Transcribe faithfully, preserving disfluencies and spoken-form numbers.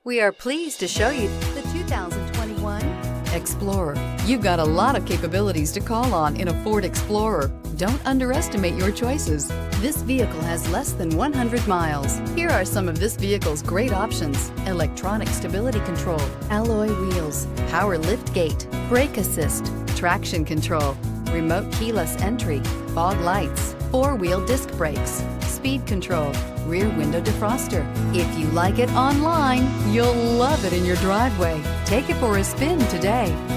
We are pleased to show you the two thousand twenty-one Explorer. You've got a lot of capabilities to call on in a Ford Explorer. Don't underestimate your choices. This vehicle has less than one hundred miles. Here are some of this vehicle's great options: electronic stability control, alloy wheels, power lift gate, brake assist, traction control, remote keyless entry, fog lights, four-wheel disc brakes, speed control, rear window defroster. If you like it online, you'll love it in your driveway. Take it for a spin today.